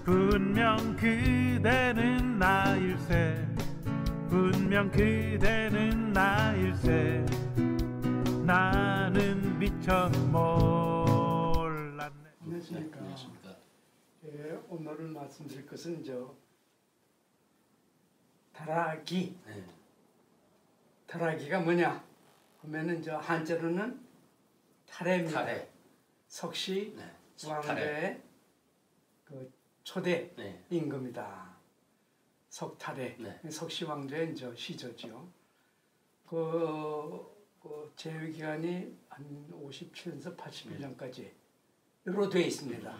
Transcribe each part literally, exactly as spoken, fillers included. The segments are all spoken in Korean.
분명 그대는 나일세 분명 그대는 나일세 나는 미처 몰랐네. 안녕하십니까. 안녕하십니까. 예, 오늘 말씀드릴 것은 저 다라기. 네. 다라기가 뭐냐 하면은 저 한자로는 타래입니다. 타래. 석시 네. 왕조의 그 초대 네. 임금이다. 석타래. 네. 석시 왕조의 이제 시조죠. 그, 그 제위 기간이 한 오십칠 년에서 팔십일 년까지로 되어 있습니다.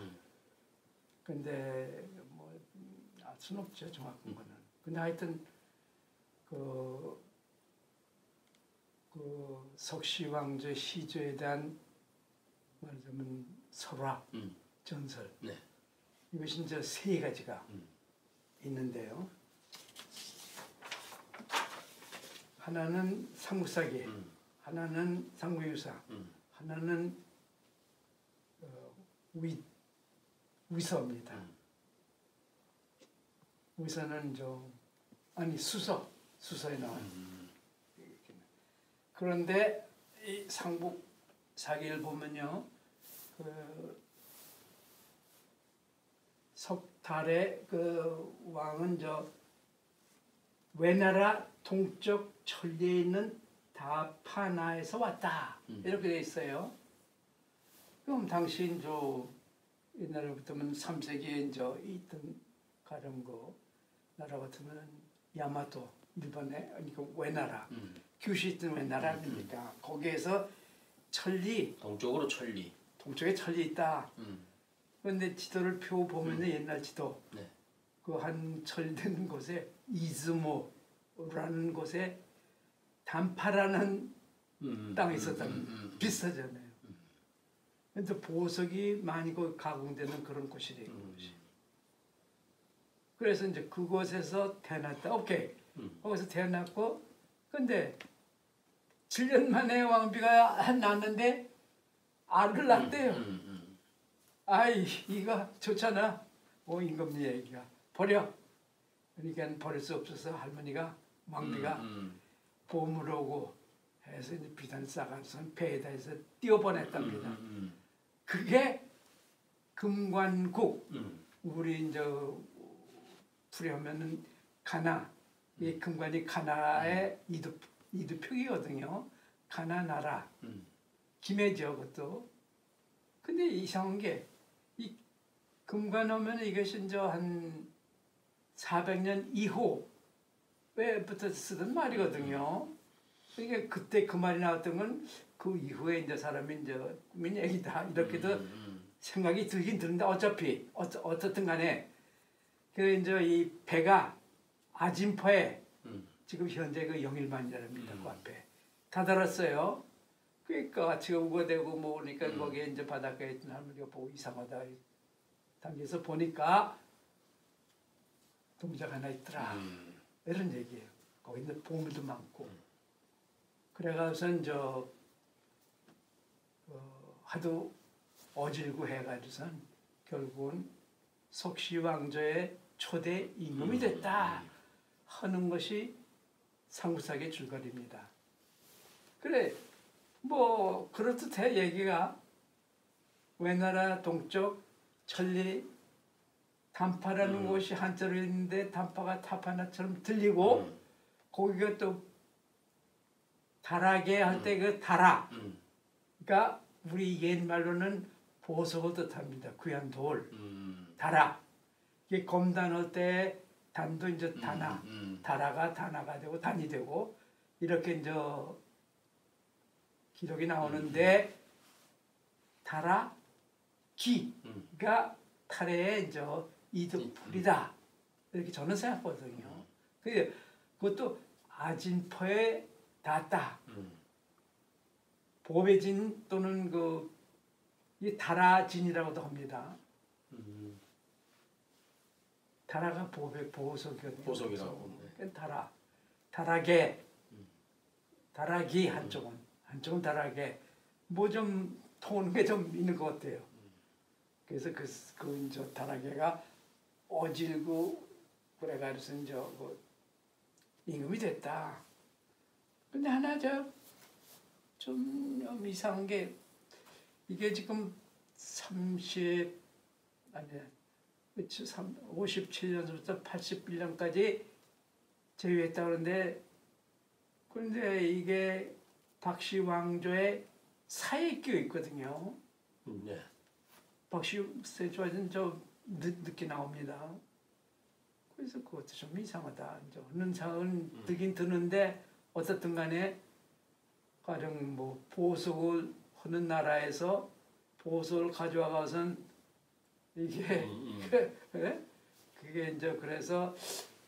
근데 뭐 알 수는 없죠, 정확한 음. 거는. 근데 하여튼 그, 그 석시 왕조 시조에 대한 말하자면 설화, 음. 전설. 네. 이것이 이제 세 가지가 음. 있는데요. 하나는 상국사기, 음. 하나는 상무유사, 음. 하나는 어, 위, 위서입니다. 음. 위서는 저 아니 수서, 수서에 나와요. 음. 그런데 이 상국사기를 보면요, 그 석달의 그 왕은 저 외나라 동쪽 천리에 있는 다파나에서 왔다. 음. 이렇게 돼 있어요. 그럼 당시 저 옛날부터는 삼 세기에 이제 있던 가령 그 나라 같으면 야마토 일본의 그러니까 외나라 음. 규슈 있던 외나라 아닙니까? 음. 거기에서 천리 동쪽으로 천리 동쪽에 천리 있다. 음. 그런데 지도를 펴 보면 음. 옛날 지도 네. 그 한 철든 곳에 이즈모라는 곳에 단파라는 음. 땅이 있었다는 음. 음. 비슷하잖아요. 음. 근데 보석이 많이 가공되는 그런 곳이 된 음. 것이. 그래서 이제 그곳에서 태어났다. 오케이. 음. 거기서 태어났고, 근데 칠 년 만에 왕비가 났는데 알을 낳았대요. 음. 음. 음. 아이, 이거 좋잖아. 뭐 임금님 얘기가. 버려. 그러니까 버릴 수 없어서 할머니가 왕비가 음. 음. 보물 오고 해서 이제 비단 싸가서 배에다 해서 띄워보냈답니다. 음. 음. 그게 금관국. 음. 우리 이제 풀이하면은 가나, 이 금관이 가나의 음. 이두, 이두표기거든요. 가나 나라. 음. 김해죠, 그것도. 근데 이상한 게, 이 금관 하면 이것이 이제 한 사백 년 이후에부터 쓰던 말이거든요. 그러니까 그때 그 말이 나왔던 건 그 이후에 이제 사람이 이제 꾸민 얘기다. 이렇게도 음. 음. 생각이 들긴 드는데 어차피, 어, 어떻든 간에 그 이제 이 배가 아진포에 음. 지금 현재 그 영일만이랍니다. 음. 그 앞에 다다랐어요. 그러니까 지금 우거되고 뭐 오니까 음. 거기에 이제 바닷가에 있던 할머니가 보고 이상하다. 당겨서 보니까 동작 하나 있더라. 음. 이런 얘기예요. 거기 이제 보물도 많고. 음. 그래가지고선 저 어, 하도 어질고 해가지고선 결국은 석시 왕조의 초대 임금이 됐다 하는 것이 상국사기의 줄거리입니다. 그래 뭐 그렇듯 해 얘기가 외나라 동쪽 천리 단파라는 음. 곳이 한자로 있는데 단파가 타파나처럼 들리고 음. 거기가 또 다라게 할 때 그 음. 다라 음. 그러니까 우리 옛말로는 보석을 뜻합니다. 귀한 돌 음. 다라 이게 검단할 때 단도 이제 다나 음. 음. 다라가 다나가 되고 단이 되고 이렇게 이제 기록이 나오는데 음. 다라 기가 타래의 이제 이득풀이다 이렇게 저는 생각하거든요. 그 그것도 아진포에 닿았다. 음. 보배진 또는 그 이 다라진이라고도 합니다. 음. 다라가 보배 보석이거든요. 보석이라고. 네. 다라 다라게 음. 다라기 한쪽은 음. 한쪽은 다라게 뭐 좀 통하는 게 좀 있는 것 같아요. 음. 그래서 그, 그 이제 다라게가 어질고 그래가지고 이제 그 임금이 됐다. 근데 하나 저 좀 이상한 게 이게 지금 삼십 아니 오십칠 년부터 팔십일 년까지 제위했다 그러는데 그런데 이게 박씨 왕조의 사이에 끼어 있거든요. 네. 박씨 세조는 저 늦, 늦게 나옵니다. 그래서 그것도 좀 이상하다. 이제 어느 상은 듣긴 듣는데 어떻든 간에 가령 뭐 보석을 하는 나라에서 보석을 가져와가선 이게 음, 음. 그게 이제 그래서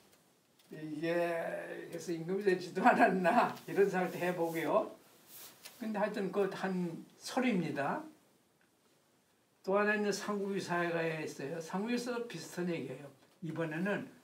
이게 그래서 임금이 되지도 않았나 이런 생각도 해보고요. 근데 하여튼 그 한 설입니다. 또 하나 있는 상국유 사회가에 있어요. 상국유에서 비슷한 얘기예요. 이번에는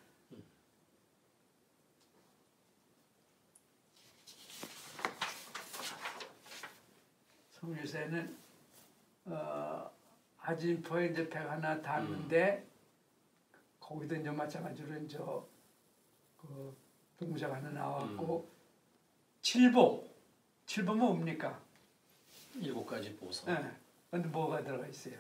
상국유사에는 어, 아진포에 이제 배가 하나 닿는데 음. 거기도 이제 마찬가지로 이제 그 동무자가 하나 나왔고 음. 칠보 칠보면 뭡니까? 일곱 가지 보석. 네. 근데 뭐가 들어가 있어요?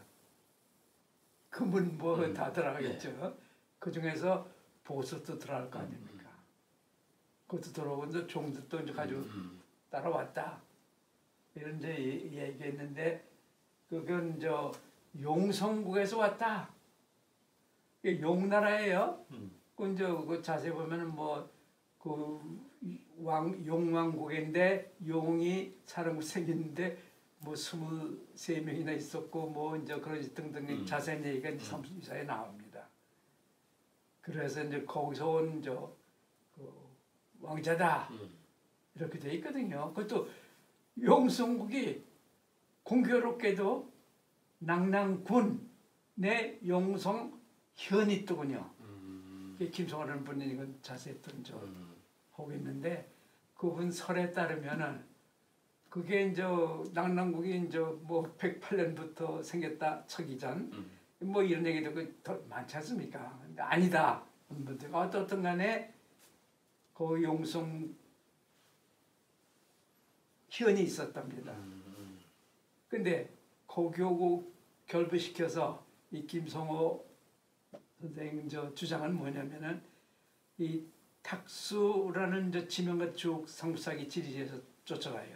금은 뭐 다 음. 들어가겠죠. 네. 그 중에서 보석도 들어갈 거 아닙니까? 음. 그것도 들어오고 이제 종들도 이제 가지고 음. 따라왔다. 이런 이제 얘기했는데 그건 저 용성국에서 왔다. 용나라예요. 음. 그 이제 그 자세히 보면은 뭐 그 왕 용왕국인데 용이 사람이 생겼는데 뭐 스물세 명이나 있었고 뭐 이제 그런 등등 음. 자세한 얘기가 이제 삼수기사에 나옵니다. 그래서 이제 거기서 온 저 그 왕자다 음. 이렇게 돼 있거든요. 그것도 용성국이 공교롭게도 낭랑군 내 용성 현이 뜨군요. 음. 김성환이라는 분이 이건 자세히 좀 음. 하고 있는데 그분 설에 따르면은 그게 이제 낭랑국이 이제 뭐 백팔 년부터 생겼다 서기전 음. 뭐 이런 얘기도 더 많지 않습니까? 근데 아니다. 어떻든 간에 그 용성 현이 있었답니다. 음. 근데 고교고 결부시켜서 이 김성호 선생님 저 주장은 뭐냐면은 이 탁수라는 저 지명과 쭉 상부사기 지리에서 쫓아가요.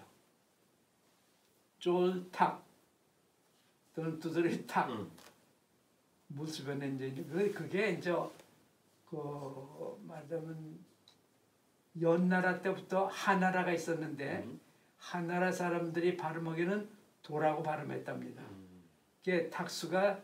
쫄탁 또는 두드리탁 음. 무수변에 이제 그게 이제 그 말하자면 연나라 때부터 하나라가 있었는데 음. 하나라 사람들이 발음하기는 도라고 발음했답니다. 음. 그게 탁수가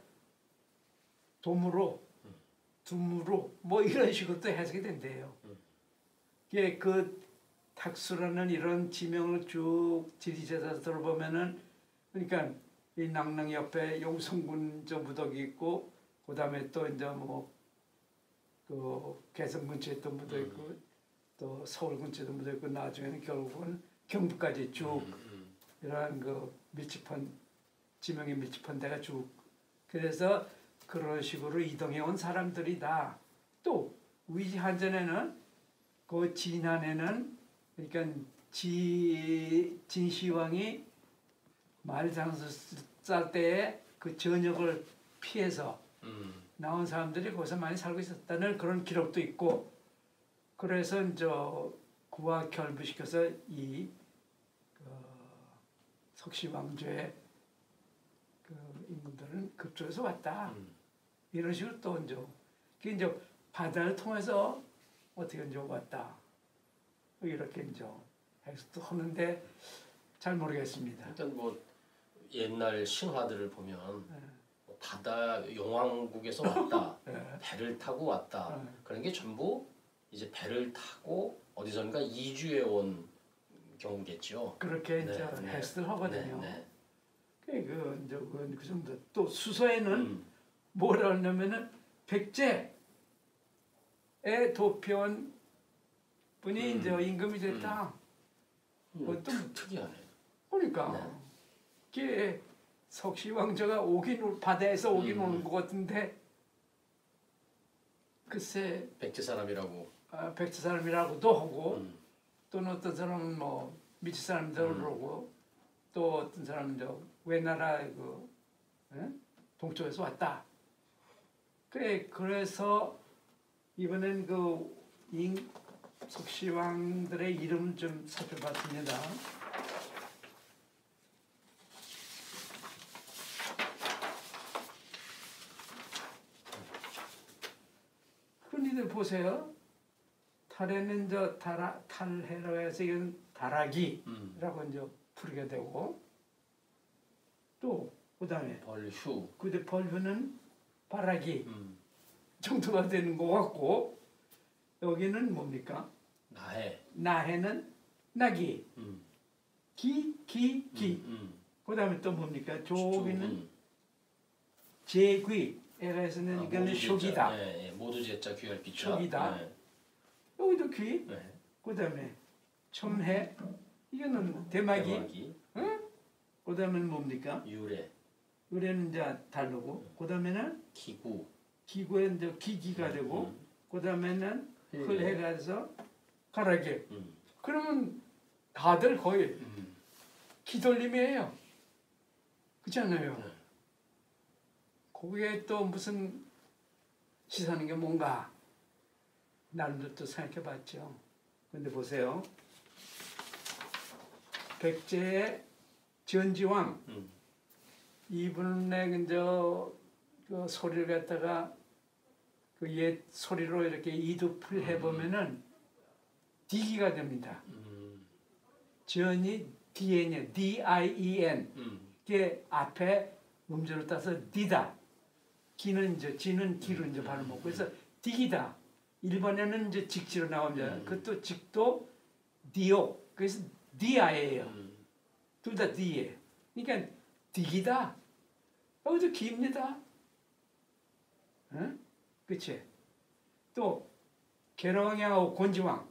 도무로, 음. 두무로 뭐 이런 식으로 또 해석이 된대요. 음. 그게 그 탁수라는 이런 지명을 쭉 지리제에서 들어보면은 그러니까 이 낭랑 옆에 용성군 저 무덕이 있고 그 다음에 또 이제 뭐 그 개성 근처에 또 묻어 있고 음. 또 서울 근처에도 묻어 있고 나중에는 결국은 경북까지 쭉 음, 음. 이러한 그 밀집한 지명이 밀집한 데가 쭉 그래서 그런 식으로 이동해 온 사람들이다. 또 위지 한전에는 그 진안에는 그러니까 지 진시황이 말장수 쌀 때에 그 전역을 피해서 음. 나온 사람들이 거기서 많이 살고 있었다는 그런 기록도 있고 그래서 이제 그와 결부시켜서 이 그 석시왕조의 그 인물들은 그쪽에서 왔다. 음. 이런 식으로 또 이제 그게 이제 바다를 통해서 어떻게 이제 왔다. 이렇게 이제 해석도 하는데 잘 모르겠습니다. 일단 뭐 옛날 신화들을 보면 네. 뭐 바다 용왕국에서 왔다, 네. 배를 타고 왔다. 네. 그런 게 전부 이제 배를 타고 어디선가 이주해 온 경우겠죠. 그렇게 네, 이제 네. 해석을 하거든요. 네, 네. 그 이제 그 정도. 또 수서에는 음. 뭐라 하냐면은 백제에 도피온 분이 음. 이제 임금이 됐다. 음. 그것도 음. 특이하네. 그러니까 네. 그게 석시왕조가 오긴 바다에서 오긴 음. 오는 것 같은데 글쎄 백제 사람이라고. 아, 백제 사람이라고도 하고 음. 또는 어떤 사람은 뭐 미치 사람들을 음. 그러고 또 어떤 사람은 저 외나라 그 에? 동쪽에서 왔다. 그래 그래서 이번엔 그 인, 석시왕들의 이름 좀 살펴봤습니다. 흔히들 보세요. 탈에는 저 달아, 탈해라고 해서 이건 다락이라고 음. 이제 부르게 되고 또 그다음에 벌휴. 그때 벌휴는 바라기 음. 정도가 되는 것 같고 여기는 뭡니까? 나해. 나해는 나기, 음. 기, 기, 기. 음. 음. 그다음에 또 뭡니까? 조기는 음. 제귀. 에라에서는 아, 이거는 모두 쇼기다. 제자. 예, 예. 모두 제자 귀할 비자. 쇼기다. 예. 여기도 귀. 예. 그다음에 첨해. 이거는 대마기. 대마기. 그다음에는 뭡니까? 유래. 의뢰는 이제 다르고 그다음에는 기구. 기구에 이제 기기가 되고 음. 그다음에는 흘해. 흘해가 돼서 가라기. 음. 그러면 다들 거의 음. 기돌림이에요. 그렇지 않아요? 네. 거기에 또 무슨 시사하는 게 뭔가 나름대로 또 생각해봤죠. 근데 보세요. 백제의 전지왕 음. 이분의 저 그 소리를 갖다가 그 옛 소리로 이렇게 이두풀 해보면은 디기가 됩니다. 음. 전이 디엔이에요. 디 아이 이 엔. 음. 이게 앞에 음절을 따서 디다. 기는 이제 지는 기로 이제 발음하고 그래서 디기다. 일본에는 이제 직지로 나옵니다. 음. 그것도 직도 디오. 그래서 디아예요. 음. 둘 다 디예요. 그러니까 디기다. 여기도 기입니다. 응? 그치? 또 계롱양하고 곤지왕도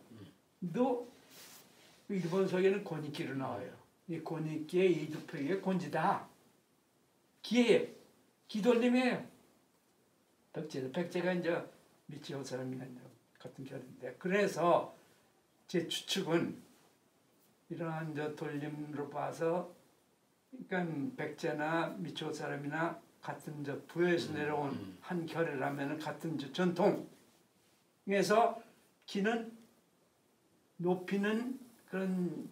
일본 속에는 곤이키로 나와요. 이 곤이키의 이두표의 곤지다. 기예요. 기돌림이에요. 백제도 백제가 이제 미치오 사람이나 이제 같은 결인데 그래서 제 추측은 이러한 저 돌림으로 봐서 그러니까 백제나 미치오 사람이나 같은 저 부여에서 내려온 음. 한 결이라면은 같은 저 전통에서 기는 높이는 그런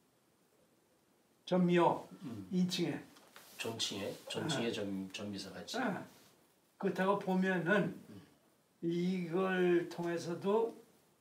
전미어 음. 인칭에 존칭에 존칭의 전 전비사 같이. 아, 그렇다고 보면은 이걸 통해서도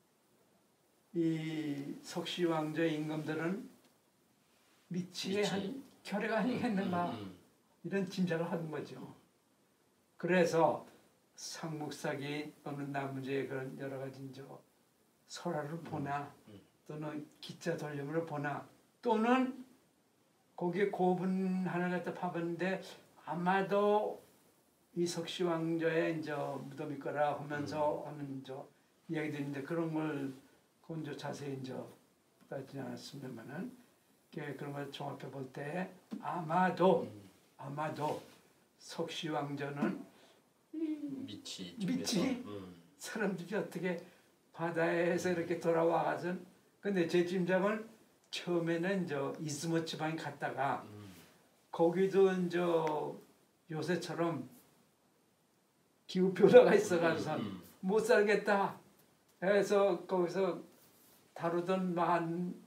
이 석시왕조의 임금들은 미치의 미치. 한 결의가 아니겠는가 음. 음. 이런 짐작을 하는 거죠. 그래서 상묵사기 또는 나무제의 그런 여러 가지 저 설화를 보나 음. 또는 기자 돌림을 보나 또는 거기에 고분 하나 갖다 파봤는데 아마도 이 석시왕조의 이제 무덤일 거라 하면서 음. 하는 저 이야기들인데 그런 걸 그건 저 자세히 이제 따지지 않았습니다만은 그런 걸 종합해 볼 때 아마도 음. 아마도 석시왕조는 미치. 미치? 쪽에서. 음. 사람들이 어떻게 바다에서 이렇게 돌아와가서 근데 제 짐작은 처음에는 저 이즈모 지방에 갔다가 음. 거기도 이제 요새처럼 기후 변화가 있어가지고 음. 못 살겠다 해서 거기서 다루던 만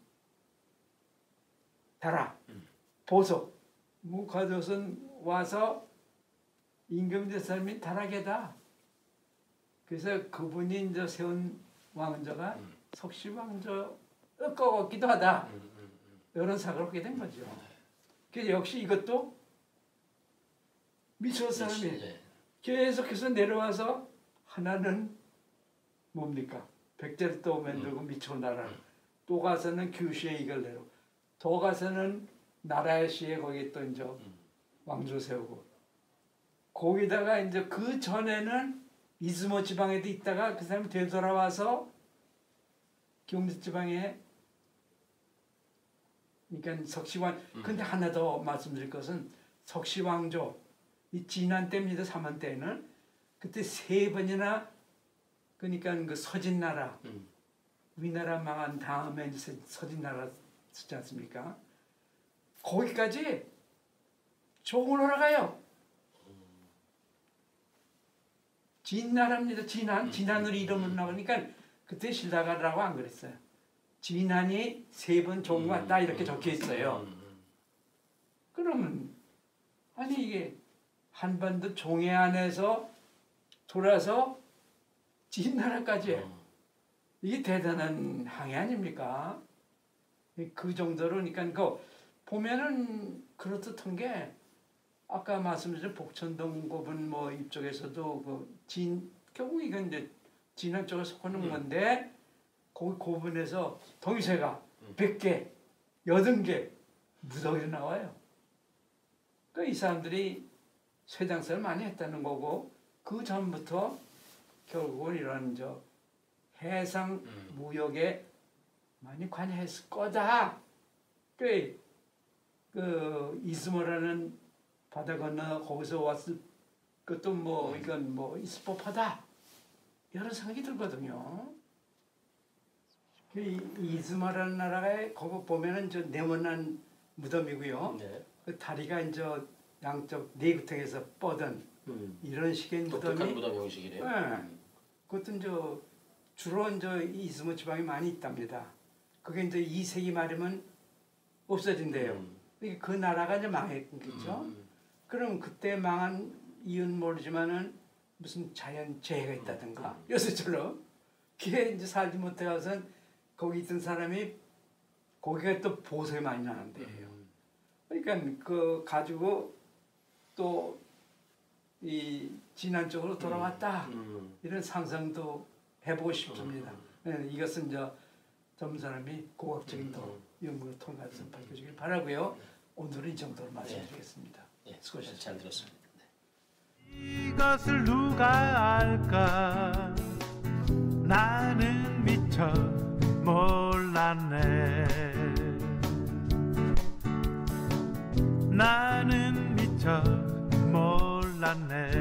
달아 음. 보석 뭐 가져선 와서 임금제 사람이 다락에다 그래서 그분이 이제 세운 왕조가 음. 석시왕조 것 같기도 하다 음. 음. 음. 이런 사고를 하게 된 거죠. 그래서 역시 이것도 미치오 사람이 미치, 예. 계속해서 내려와서 하나는 뭡니까? 백제를 또 만들고 음. 미치오 나라 음. 또 가서는 규시에 이걸 내려 또 가서는 나라의 시에 거기 또 이제 음. 왕조 세우고 거기다가 이제 그 전에는 이즈모 지방에도 있다가 그 사람이 되돌아와서 경주 지방에 그러니까 석시왕 음. 근데 하나 더 말씀드릴 것은 석시왕조 이 진안 때입니다. 삼한 때는 그때 세 번이나 그러니까 그 서진나라, 음. 우리나라 망한 다음에 이제 서진나라 쓰지 않습니까? 거기까지 종을 올라가요. 진나라입니다. 진한. 진한으로 이름을 나오니까 그때 신라가라고 안 그랬어요. 진한이 세 번 종 왔다 이렇게 적혀 있어요. 그러면 아니 이게 한반도 종해 안에서 돌아서 진나라까지 이게 대단한 항해 아닙니까? 그 정도로 그러니까 그 보면은 그렇듯한 게 아까 말씀드린 복천동 고분 뭐 이쪽에서도 그 진 결국 이건 이제 진안 쪽에 속하는 음. 건데 거기 고분에서 동이새가 음. 백 개, 여든 개 무더기로 나와요. 그러니까 이 사람들이 쇠장사를 많이 했다는 거고 그 전부터 결국은 이런 저 해상 음. 무역에 많이 관여했을 거다. 그, 그 이스모라는 바다 건너 거기서 왔을 것도 뭐 이건 뭐 있을 법하다 여러 생각이 들거든요. 그 이스모라는 나라에 거기 보면은 저 네모난 무덤이고요. 네. 그 다리가 이제 양쪽 네구탕에서 뻗은 음. 이런 식의 무덤이. 독특한 무덤 형식이래요. 네. 그것도 이제 주로 이제 이스모 지방에 많이 있답니다. 그게 이제 이 세기 말이면 없어진대요. 음. 그 나라가 이제 망했겠죠. 음. 그럼 그때 망한 이유는 모르지만은 무슨 자연 재해가 있다든가 음. 요새처럼 그게 이제 살지 못해서는 거기 있던 사람이 거기가 또 보석이 많이 나는데요. 음. 그러니까 그 가지고 또 이 진안 쪽으로 돌아왔다 음. 이런 상상도 해보고 싶습니다. 음. 이것은 이제 전문 사람이 고학적인 더 연구를 통해서 밝혀주길 바라고요. 오늘은 이 정도로 말씀드리겠습니다. 예, 수고하셨습니다. 잘 들었습니다. 네. 이것을 누가 알까? 나는 미처 몰랐네. 나는 미처 몰랐네.